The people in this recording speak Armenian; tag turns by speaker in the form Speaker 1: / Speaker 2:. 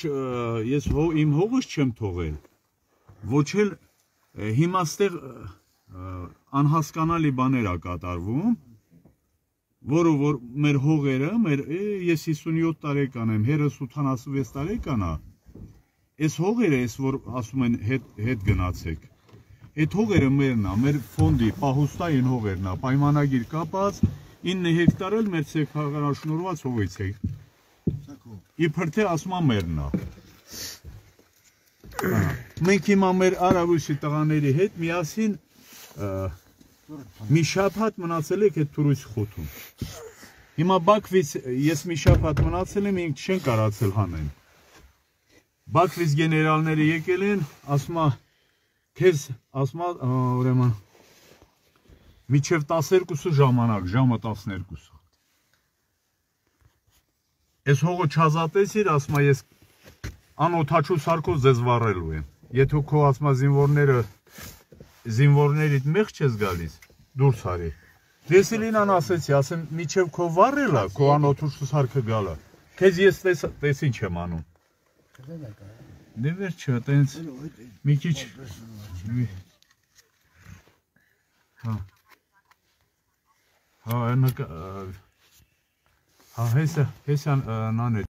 Speaker 1: ես իմ հողս չեմ թողել, ոչ էլ հիմա ստեղ անհասկանալի բաներ ա կատարվում, որը որ մեր հողերը, ես 57 տարեկան եմ, հերս 86 տարեկան ա, այս հողերը, որ ասում են հետ գնացեք, այդ հողերը մերն ա, մեր ֆոնդի պահուստային հողերն ա, պայմանագիր կապած, 9 հեկտար էլ մեր ցեղահանաշնորհված հողից է, իբր թե ասում ա մերն ա։ Մենք հիմա մեր Արավուսի տղաների հետ միասին մի շաբաթ մնացել եք այդ թուրույցի խոթում։ Հիմա Բաքվից ես մի շաբաթ մնացել եմ, ինք չեն կարացել հանեն։ Բաքվից գեներալները եկել են, ասում ա, քեզ ասում ա, ուրեմն միջև 12-ը ժամանակ, ժամը 12-ը։ Ես հողը չազատեցիր, ասում ա, ես անօթաչու սարքով ձեզ վառելու եմ։ Եթե քո ասում ա զինվորներիդ մեղ չես գալիս, դուրս արի։ Ես Իլինան ասեցի, ասեմ, միջև քո վառելա, քո անօթաչու սարքը գալա, քեզ ես տեսին չեմ անում։ Դե վերջը, տենց մի քիչ հեսյան նաներ